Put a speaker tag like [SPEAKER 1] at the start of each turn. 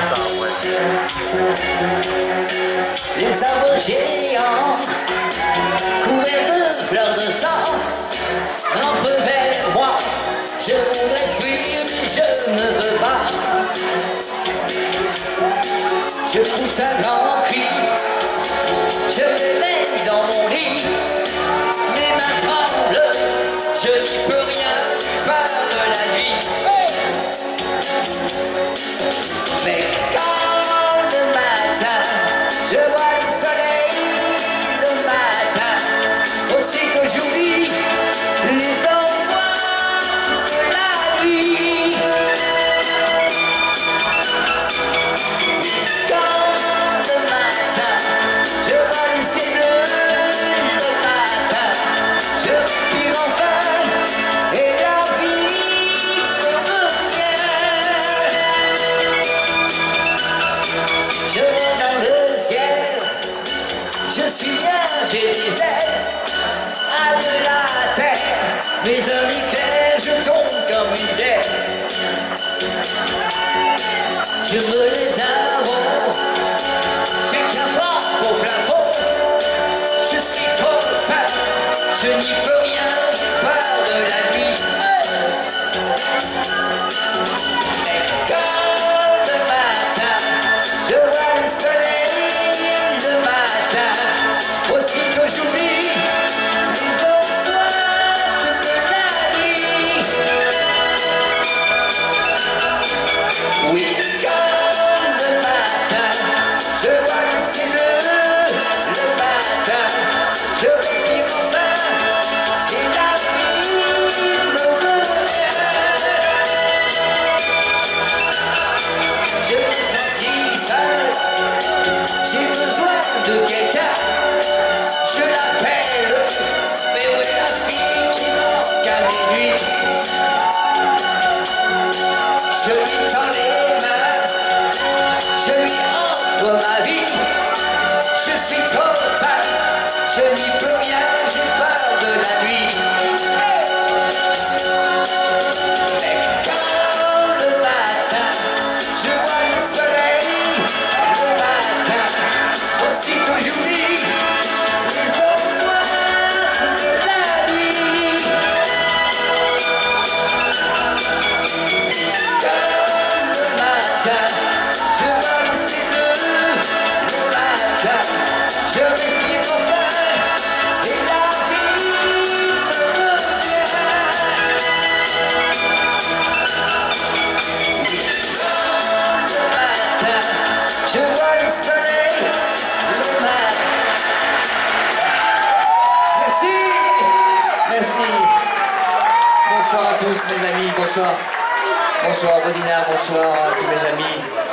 [SPEAKER 1] Les arbres géants couverts de fleurs de sang rampent vers moi. Je voudrais fuir mais je ne veux pas. Je pousse un grand cri, je m'éveille dans mon lit. Mes mains tremblent, je n'y peux rien, j'ai peur de la nuit. Mais quand le matin, je vois le soleil, le matin, aussitôt j'oublie les angoisses de la nuit. Quand le matin, je vois le ciel bleu, le matin, je respire enfin et la vie me revient. Je monte dans le ciel, je suis bien, j'ai des ailes à de la terre, mais un éclair, je tombe comme une bière. Je me lève d'un bond, des cafards au plafond. Je suis trop faim, je n'y peux rien, j'ai peur de la nuit. Mais quand le matin, je vois le soleil, le matin, aussitôt j'oublie les angoisses de la nuit. Oui, quand le matin, je vois le ciel bleu, le matin, je respire enfin et la vie me revient. Je me sens si seul, j'ai besoin de quelqu'un. Je l'appelle, mais où est la fille qui manque à mes nuits? Je lui tends les mains, je lui offre ma vie. Je suis trop faim, je n'y peux rien, j'ai peur de la nuit. Mais quand le matin, je vois le soleil, le matin, aussitôt j'oublie les angoisses de la nuit. Quand le matin, je vois le ciel bleu, le matin, je respire enfin et la vie me revient. Quand le matin, je vois le soleil, le matin. Merci, merci. Bonsoir à tous mes amis, bonsoir. Bonsoir Bodina, bonsoir à tous mes amis.